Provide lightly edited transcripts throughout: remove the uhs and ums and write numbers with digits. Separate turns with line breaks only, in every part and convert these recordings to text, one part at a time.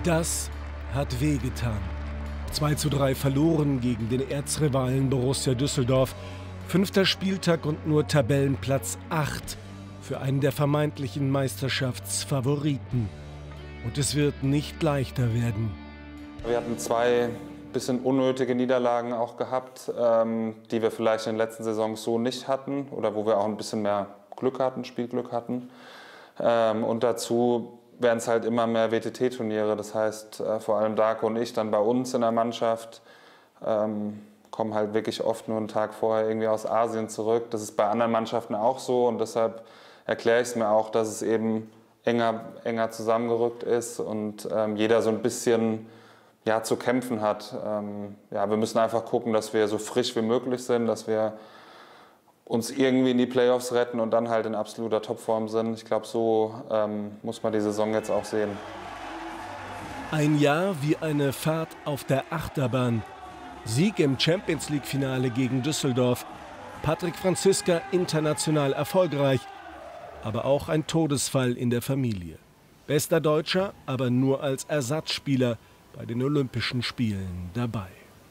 Das hat wehgetan. 2:3 verloren gegen den Erzrivalen Borussia Düsseldorf. 5. Spieltag und nur Tabellenplatz 8 für einen der vermeintlichen Meisterschaftsfavoriten. Und es wird nicht leichter werden.
Wir hatten 2 bisschen unnötige Niederlagen auch gehabt, die wir vielleicht in den letzten Saisons so nicht hatten oder wo wir auch ein bisschen mehr Glück hatten, Spielglück hatten. Und dazu werden es halt immer mehr WTT-Turniere. Das heißt, vor allem Darko und ich dann bei uns in der Mannschaft kommen halt wirklich oft nur einen Tag vorher irgendwie aus Asien zurück. Das ist bei anderen Mannschaften auch so und deshalb erkläre ich es mir auch, dass es eben enger zusammengerückt ist und jeder so ein bisschen zu kämpfen hat. Wir müssen einfach gucken, dass wir so frisch wie möglich sind, dass wir uns irgendwie in die Playoffs retten und dann halt in absoluter Topform sind. Ich glaube, so muss man die Saison jetzt auch sehen.
Ein Jahr wie eine Fahrt auf der Achterbahn. Sieg im Champions-League-Finale gegen Düsseldorf. Patrick Franziska international erfolgreich, aber auch ein Todesfall in der Familie. Bester Deutscher, aber nur als Ersatzspieler bei den Olympischen Spielen dabei.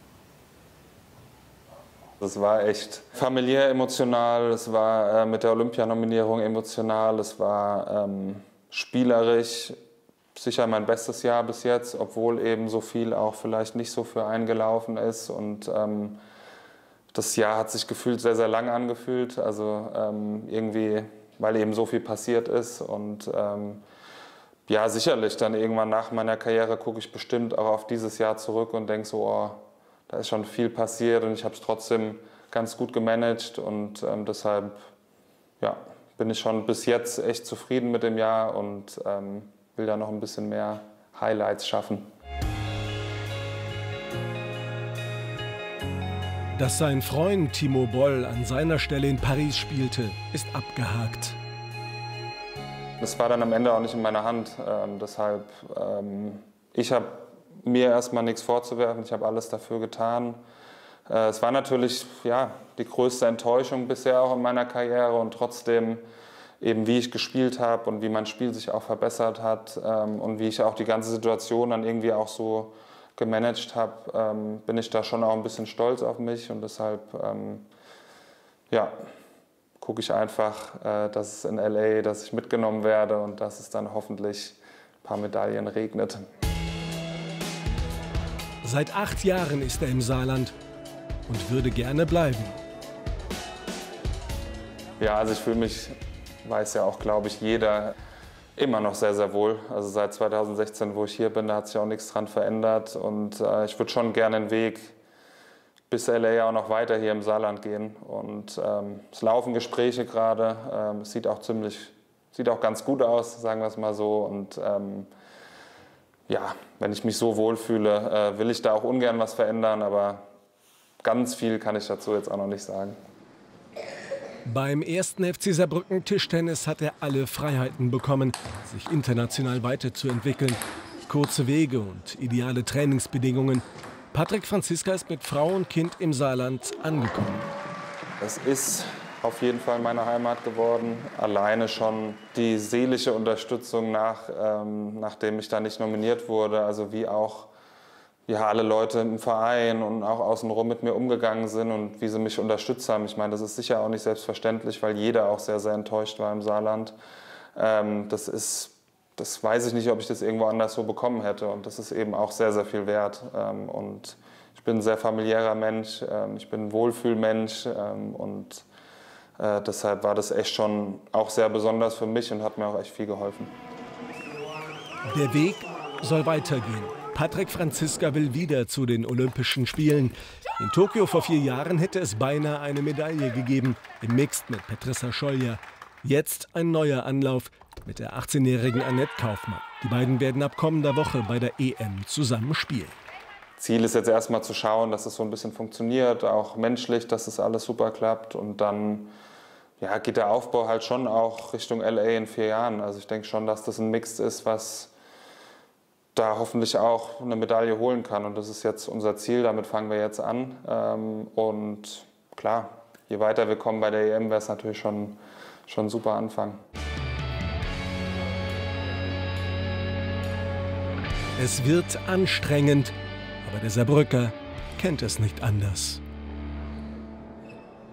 Das war echt familiär emotional, es war mit der Olympianominierung emotional, es war spielerisch sicher mein bestes Jahr bis jetzt, obwohl eben so viel auch vielleicht nicht so für einen gelaufen ist. Und das Jahr hat sich gefühlt sehr, sehr lang angefühlt, also irgendwie, weil eben so viel passiert ist. Und sicherlich dann irgendwann nach meiner Karriere gucke ich bestimmt auch auf dieses Jahr zurück und denke so, oh, da ist schon viel passiert und ich habe es trotzdem ganz gut gemanagt und deshalb bin ich schon bis jetzt echt zufrieden mit dem Jahr und will da noch ein bisschen mehr Highlights schaffen.
Dass sein Freund Timo Boll an seiner Stelle in Paris spielte, ist abgehakt.
Das war dann am Ende auch nicht in meiner Hand. Deshalb, ich habe mir erstmal nichts vorzuwerfen. Ich habe alles dafür getan. Es war natürlich die größte Enttäuschung bisher auch in meiner Karriere und trotzdem eben wie ich gespielt habe und wie mein Spiel sich auch verbessert hat und wie ich auch die ganze Situation dann irgendwie auch so gemanagt habe, bin ich da schon auch ein bisschen stolz auf mich und deshalb gucke ich einfach, dass es in LA, dass ich mitgenommen werde und dass es dann hoffentlich ein paar Medaillen regnet.
Seit 8 Jahren ist er im Saarland und würde gerne bleiben.
Ja, also ich fühle mich, weiß ja auch, glaube ich, jeder, immer noch sehr, sehr wohl. Also seit 2016, wo ich hier bin, da hat sich auch nichts dran verändert. Und ich würde schon gerne den Weg bis LA auch noch weiter hier im Saarland gehen. Und es laufen Gespräche gerade. Es sieht auch ganz gut aus, sagen wir es mal so. Und wenn ich mich so wohlfühle, will ich da auch ungern was verändern. Aber ganz viel kann ich dazu jetzt auch noch nicht sagen.
Beim 1. FC Saarbrücken Tischtennis hat er alle Freiheiten bekommen, sich international weiterzuentwickeln. Kurze Wege und ideale Trainingsbedingungen. Patrick Franziska ist mit Frau und Kind im Saarland angekommen.
Es ist auf jeden Fall meine Heimat geworden. Alleine schon die seelische Unterstützung nachdem ich da nicht nominiert wurde. Also wie auch alle Leute im Verein und auch außenrum mit mir umgegangen sind und wie sie mich unterstützt haben. Ich meine, das ist sicher auch nicht selbstverständlich, weil jeder auch sehr, sehr enttäuscht war im Saarland. Das weiß ich nicht, ob ich das irgendwo anders so bekommen hätte. Und das ist eben auch sehr, sehr viel wert. Und ich bin ein sehr familiärer Mensch, ich bin ein Wohlfühlmensch und deshalb war das echt schon auch sehr besonders für mich und hat mir auch echt viel geholfen.
Der Weg soll weitergehen. Patrick Franziska will wieder zu den Olympischen Spielen. In Tokio vor 4 Jahren hätte es beinahe eine Medaille gegeben, im Mixed mit Petrissa Scholja. Jetzt ein neuer Anlauf mit der 18-jährigen Annette Kaufmann. Die beiden werden ab kommender Woche bei der EM zusammen spielen.
Ziel ist jetzt erstmal zu schauen, dass es so ein bisschen funktioniert, auch menschlich, dass es alles super klappt. Und dann geht der Aufbau halt schon auch Richtung LA in 4 Jahren. Also ich denke schon, dass das ein Mix ist, was da hoffentlich auch eine Medaille holen kann. Und das ist jetzt unser Ziel, damit fangen wir jetzt an. Und klar, je weiter wir kommen bei der EM, wäre es natürlich schon ein super Anfang.
Es wird anstrengend, aber der Saarbrücker kennt es nicht anders.